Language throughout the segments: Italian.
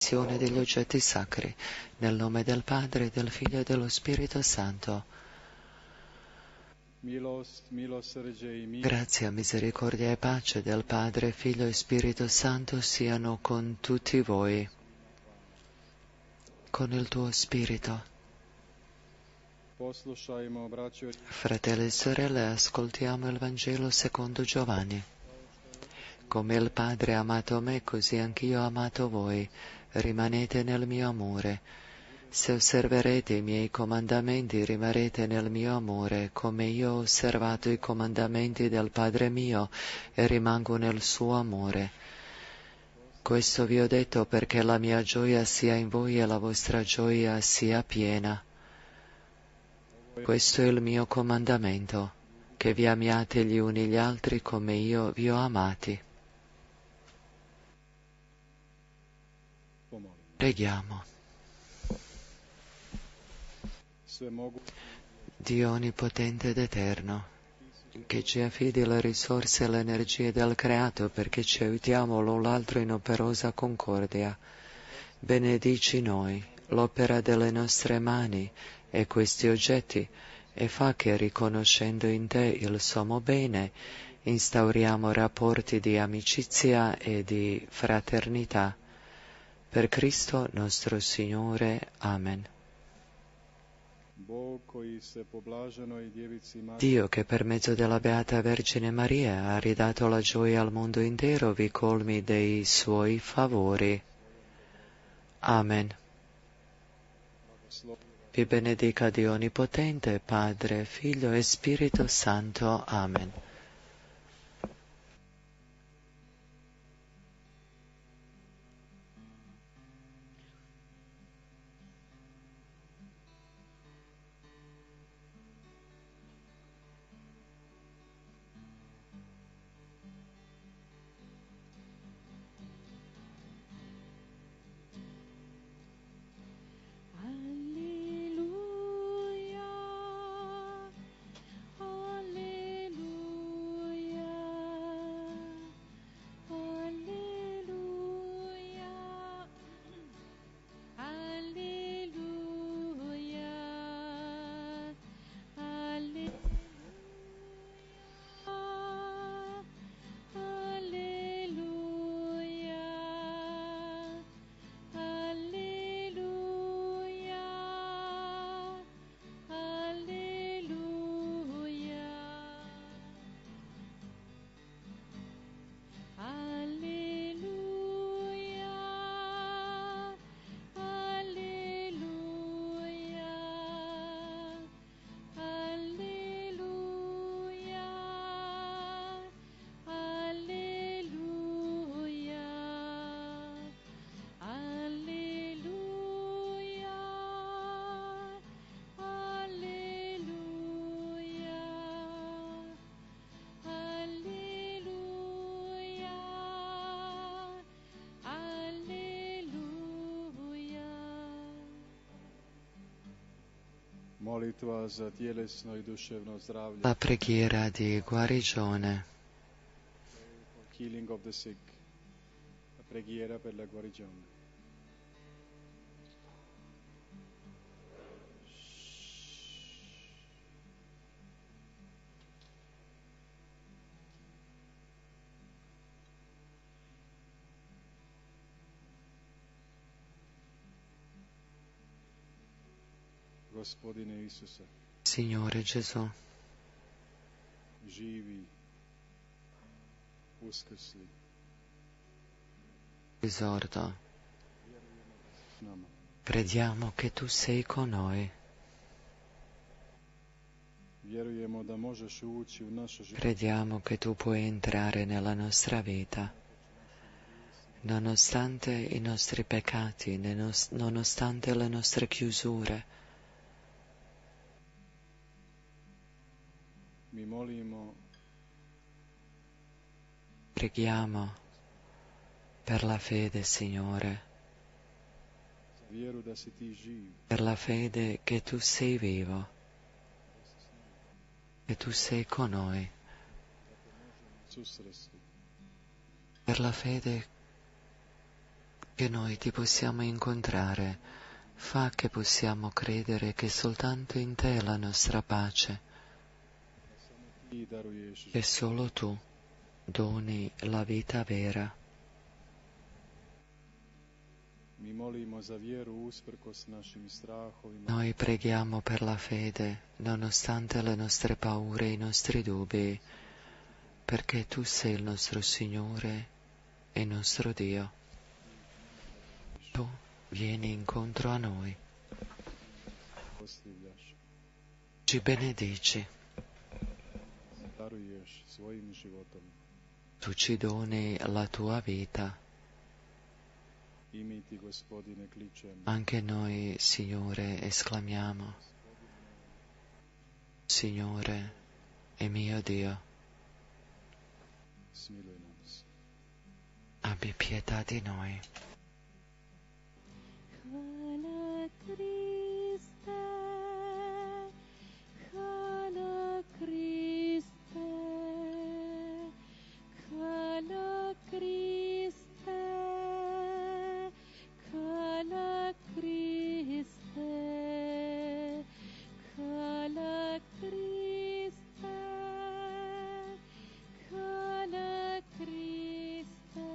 l'adorazione degli oggetti sacri, nel nome del Padre, del Figlio e dello Spirito Santo. Grazia, misericordia e pace del Padre, Figlio e Spirito Santo siano con tutti voi, con il tuo spirito. Fratelli e sorelle, ascoltiamo il Vangelo secondo Giovanni. Come il Padre ha amato me, così anch'io ho amato voi. Rimanete nel mio amore. Se osserverete i miei comandamenti, rimarrete nel mio amore, come io ho osservato i comandamenti del Padre mio e rimango nel suo amore. Questo vi ho detto perché la mia gioia sia in voi e la vostra gioia sia piena. Questo è il mio comandamento, che vi amiate gli uni gli altri come io vi ho amati. Preghiamo. Dio onnipotente ed eterno, che ci affidi le risorse e le energie del creato perché ci aiutiamo l'un l'altro in operosa concordia. Benedici noi, l'opera delle nostre mani e questi oggetti, e fa che, riconoscendo in te il sommo bene, instauriamo rapporti di amicizia e di fraternità. Per Cristo nostro Signore. Amen. Dio, che per mezzo della Beata Vergine Maria ha ridato la gioia al mondo intero, vi colmi dei suoi favori. Amen. Vi benedica Dio Onnipotente, Padre, Figlio e Spirito Santo. Amen. La preghiera di guarigione. Healing of the sick. La preghiera per la guarigione. Gospodine Isuse, Signore Gesù, živi, uskrsli, esorto, s nama. crediamo che tu sei con noi. Vjerujemo da možeš ući u naše živote. Crediamo che tu puoi entrare nella nostra vita, nonostante i nostri peccati, nonostante le nostre chiusure. Mi molimo Preghiamo per la fede, Signore, za vjeru da si ti živ, per la fede che tu sei vivo, che tu sei con noi, susresti. per la fede che noi ti possiamo incontrare, fa che possiamo credere che soltanto in te è la nostra pace, Ti daruješ che solo tu doni la vita vera. Mi molimo za vjeru usprkos našim strahovima. Noi preghiamo per la fede, nonostante le nostre paure e i nostri dubbi, perché tu sei il nostro Signore e il nostro Dio. Tu vieni incontro a noi, Oslivljaš. ci benedici, Daruješ svojim životom. tu ci doni la tua vita. I mi ti, Gospodine, kličemo. Anche noi, Signore, esclamiamo, Signore e mio Dio, Smiluj nas. abbi pietà di noi. Hvala Kriste, hvala Kriste, hvala Kriste, hvala Kriste, hvala Kriste, hvala Kriste.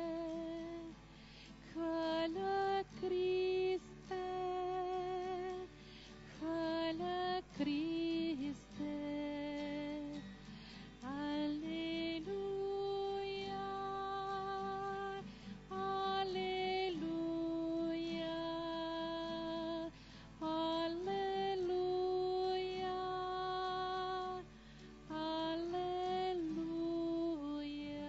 Hvala Kriste, hvala Kriste, Alleluja, Alleluja, Alleluja, Alleluja.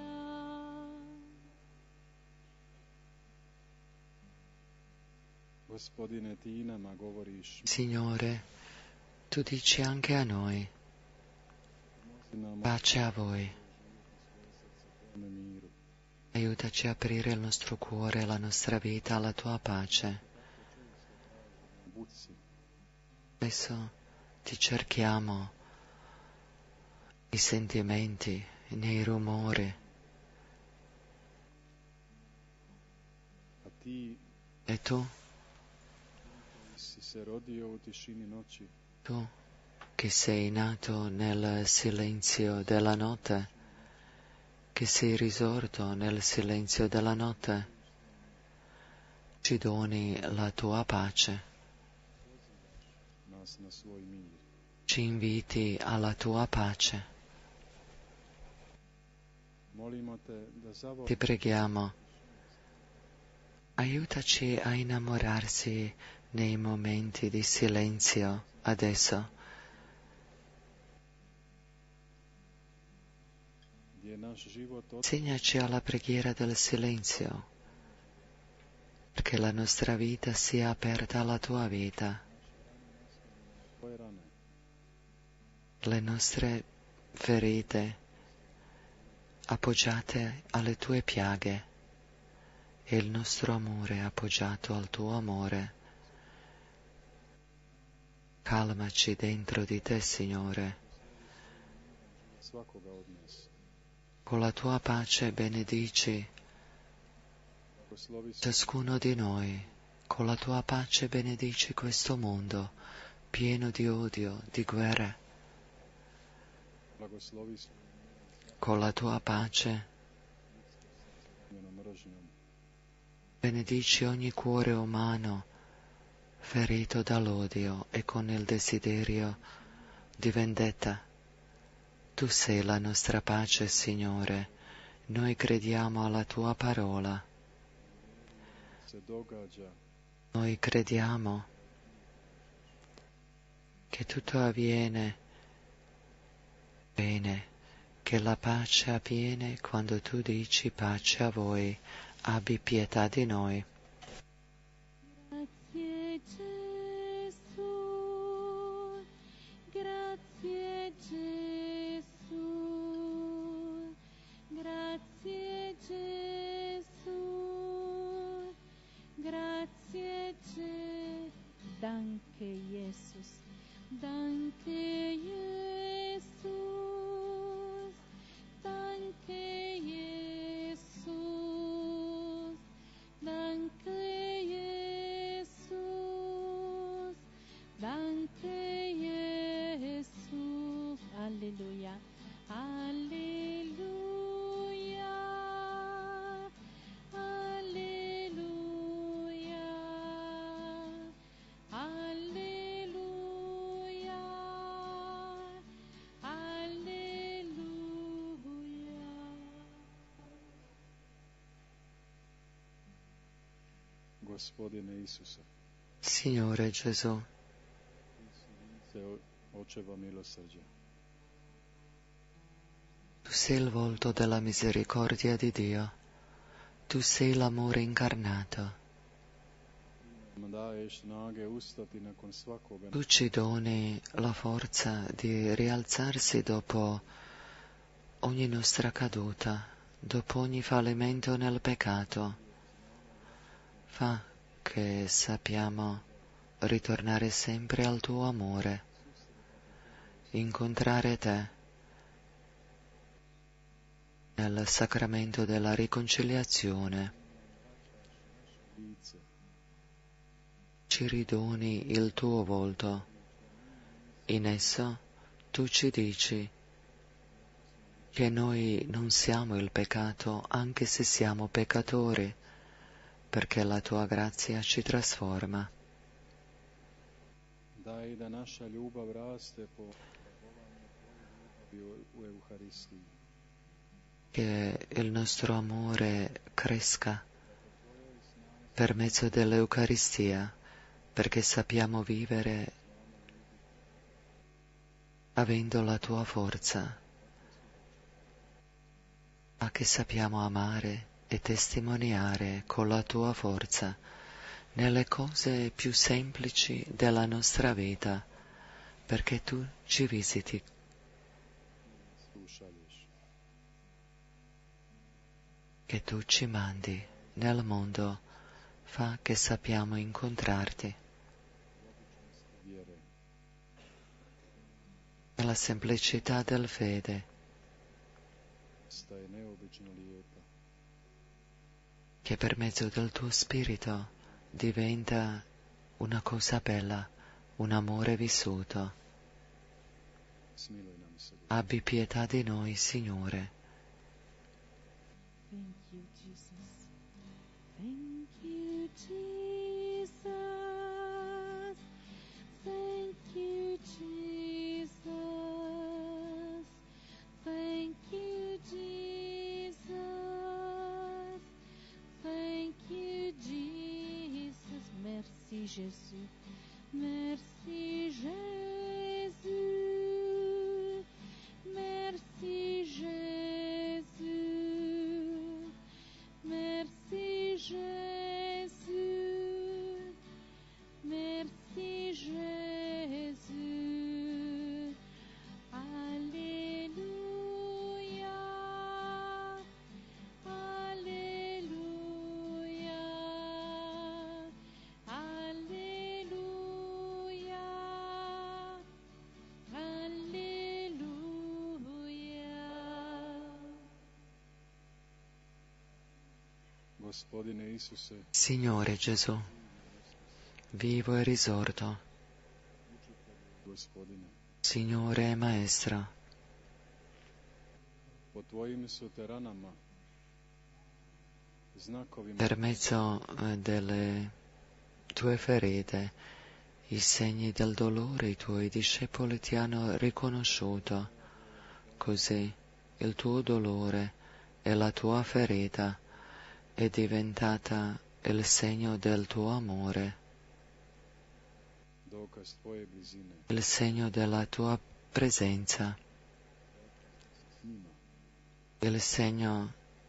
Gospodine, ti i nama govoriš. Signore, tu dici anche a noi, Pomozi nam pace a voi. ovome miru. Aiutaci a aprire il nostro cuore e la nostra vita alla tua pace. Na buci. Spesso ti cerchiamo nei sentimenti, nei rumori, A ti e tu, si se rodio u tišini noći, tu che sei nato nel silenzio della notte, che sei risorto nel silenzio della notte, ci doni la tua pace, nas na svoj mir. ci inviti alla tua pace. Molimo te da Ti zavoliš preghiamo, aiutaci a innamorarsi nei momenti di silenzio adesso, gdje naš život segnaci alla preghiera del silenzio, perché la nostra vita sia aperta alla tua vita, tvoje rane. le nostre ferite appoggiate alle tue piaghe e il nostro amore appoggiato al tuo amore. Calmaci dentro di te, Signore. Svakoga od nas. Con la tua pace benedici Blagoslovi se ciascuno di noi. Con la tua pace benedici questo mondo pieno di odio, di guerre. blagoslovi se Con la tua pace njenom mržnjom. benedici ogni cuore umano ferito dall'odio e con il desiderio di vendetta. Tu sei la nostra pace, Signore. Noi crediamo alla tua parola. Se događa Noi crediamo che tutto avviene bene, che la pace avviene quando tu dici pace a voi, abbi pietà di noi. Grazie Gesù, grazie Gesù, grazie Gesù, grazie Gesù. Danke Jesus, danke Jesus, danke Jesus, danke Gospodine Isuse, Signore Gesù, se očeva milosrđa. tu sei il volto della misericordia di Dio, tu sei l'amore incarnato, Nam daješ snage ustati nakon svakoga tu ci doni la forza di rialzarsi dopo ogni nostra caduta, dopo ogni fallimento nel peccato. Fa che sappiamo ritornare sempre al tuo amore, incontrare te nel sacramento della riconciliazione. lice. Ci ridoni il tuo volto. In esso tu ci dici che noi non siamo il peccato anche se siamo peccatori, perché la tua grazia ci trasforma. Daj da naša ljubav raste po ljubavi u Euharistiji. Che il nostro amore cresca per mezzo dell'Eucaristia, perché sappiamo vivere avendo la tua forza, ma che sappiamo amare e testimoniare con la tua forza nelle cose più semplici della nostra vita, perché tu ci visiti, Tu šalješ. che tu ci mandi nel mondo, fa che sappiamo incontrarti. Vjere. Nella semplicità del fede, Staje neobično lijepa. che per mezzo del tuo spirito diventa una cosa bella, un amore vissuto. Smiluj nam se, Gospodine. Abbi pietà di noi, Signore. Thank you, Jesus. Thank you, Jesus. Thank you, Jesus. Thank you, Jesus. Thank you, Jesus. Merci, Jésus. Merci, Jésus. Merci, Jésus. Merci, Jésus. Merci, Jésus. Alléluia. Alléluia. Alléluia. Alleluia. Gospodine Isuse, Signore Gesù, vivo e risorto, Gospodine, Signore e Maestro, po Tvojim su te ranama, znakovima per mezzo delle tue ferite, i segni del dolore i tuoi discepoli ti hanno riconosciuto, così il tuo dolore e la tua ferita è diventata il segno del tuo amore, dokaz Tvoje blizine il segno della tua presenza, s njima. il segno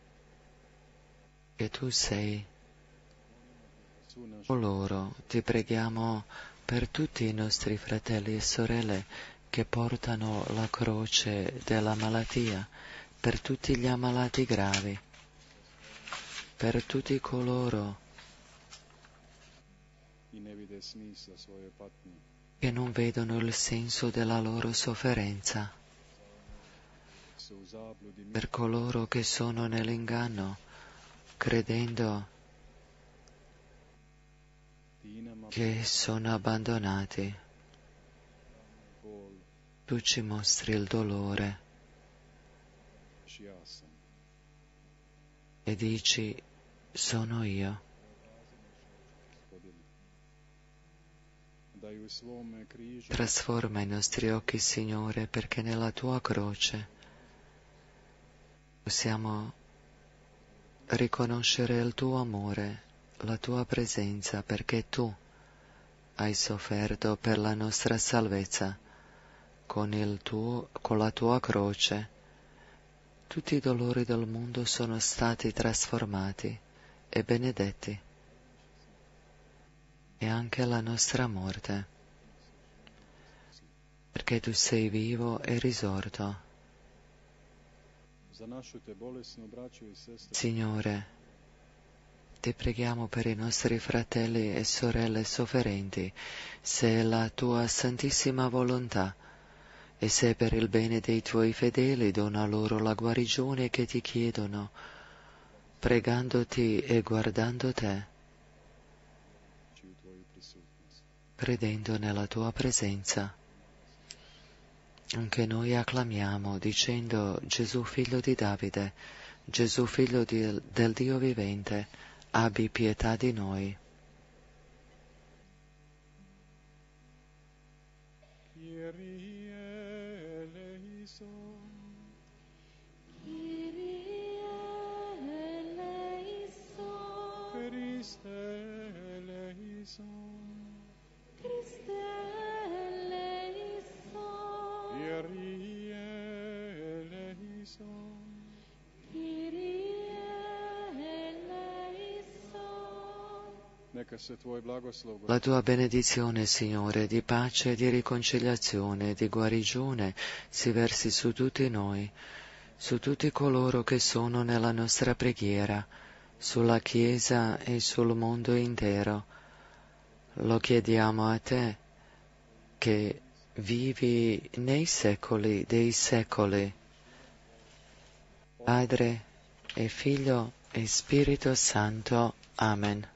che tu sei Su našu con loro. Ti preghiamo per tutti i nostri fratelli e sorelle che portano la croce della malattia, per tutti gli ammalati gravi, per tutti coloro i ne vide smisla svoje patnje. che non vedono il senso della loro sofferenza, Su u zabludi per coloro che sono nell'inganno, credendo ti nama che sono abbandonati. bol, Tu ci mostri il dolore š ja sam. e dici, sono io. Gospodine, da i u svome križu Trasforma i nostri occhi, Signore, perché nella tua croce possiamo riconoscere il tuo amore la tua presenza, perché tu hai sofferto per la nostra salvezza. Con la tua croce, tutti i dolori del mondo sono stati trasformati e benedetti, e anche la nostra morte, perché tu sei vivo e risorto. Za našu te bolesnu braću i sestre, Signore, ti preghiamo per i nostri fratelli e sorelle sofferenti, se è la tua santissima volontà, e se per il bene dei tuoi fedeli dona loro la guarigione che ti chiedono, pregandoti e guardando te, čiju tvoju prisutnost. credendo nella tua presenza. Anche noi acclamiamo dicendo: Gesù figlio di Davide, Gesù figlio del Dio vivente, abbi pietà di noi. Kyrie eleison, Kyrie eleison, Christe eleison, Christe eleison, Kyrie eleison, Kyrie eleison. neka se tvoj blagoslov, La tua benedizione, Signore, di pace, di riconciliazione, di guarigione, si versi su tutti noi, su tutti coloro che sono nella nostra preghiera, sulla Chiesa e sul mondo intero. Lo chiediamo a te, che vivi nei secoli dei secoli. Padre e Figlio e Spirito Santo. Amen.